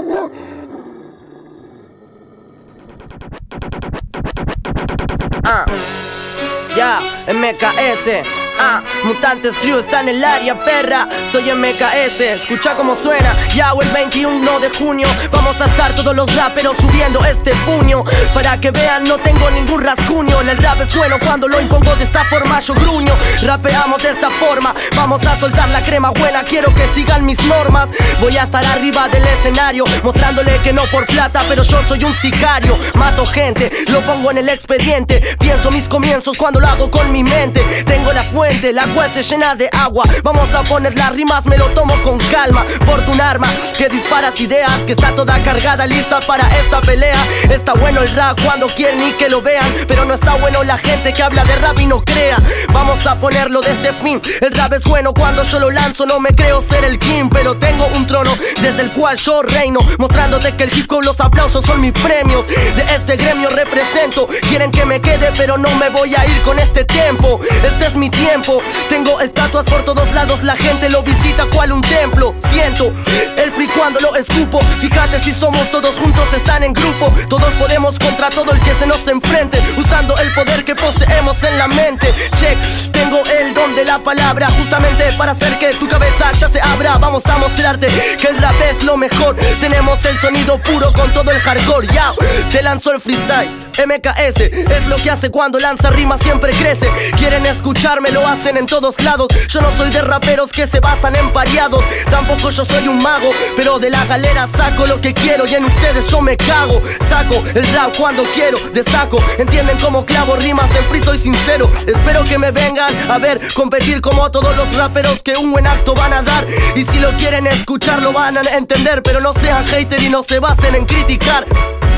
Ya, MKS. Mutantes Crew está en el área, perra. Soy MKS, escucha cómo suena. Ya, el 21 de junio vamos a estar todos los raperos subiendo este puño. Para que vean, no tengo ningún rasguño. El rap es bueno cuando lo impongo de esta forma, yo gruño. Rapeamos de esta forma, vamos a soltar la crema buena. Quiero que sigan mis normas. Voy a estar arriba del escenario, mostrándole que no por plata, pero yo soy un sicario. Mato gente, lo pongo en el expediente. Pienso mis comienzos cuando lo hago con mi mente. Tengo la fuente, la cual se llena de agua. Vamos a poner las rimas, me lo tomo con calma. Porto un arma que disparas ideas, que está toda cargada, lista para esta pelea. Está bueno el rap cuando quieren y que lo vean, pero no está bueno la gente que habla de rap y no crea. Vamos a ponerlo de este fin. El rap es bueno cuando yo lo lanzo. No me creo ser el king, pero tengo un trono desde el cual yo reino, mostrándote que el hip hop, los aplausos son mis premios. De este gremio represento. Quieren que me quede, pero no me voy a ir con este tiempo. Este es mi tiempo. Tengo estatuas por todos lados, la gente lo visita cual un templo. Siento el free cuando lo escupo. Fíjate si somos todos juntos, están en grupo. Todos podemos contra todo el que se nos enfrente, usando el poder que poseemos en la mente. Check, tengo el don de la palabra, justamente para hacer que tu cabeza ya se abra. Vamos a mostrarte que el rap es lo mejor. Tenemos el sonido puro con todo el hardcore. Ya, te lanzo el freestyle. MKS es lo que hace cuando lanza rimas, siempre crece. Quieren escucharme, lo hacen en todos lados. Yo no soy de raperos que se basan en pareados. Tampoco yo soy un mago, pero de la galera saco lo que quiero y en ustedes yo me cago. Saco el rap cuando quiero, destaco. Entienden como clavo rimas, en free soy sincero. Espero que me vengan a ver competir como a todos los raperos que un buen acto van a dar. Y si lo quieren escuchar lo van a entender, pero no sean hater y no se basen en criticar.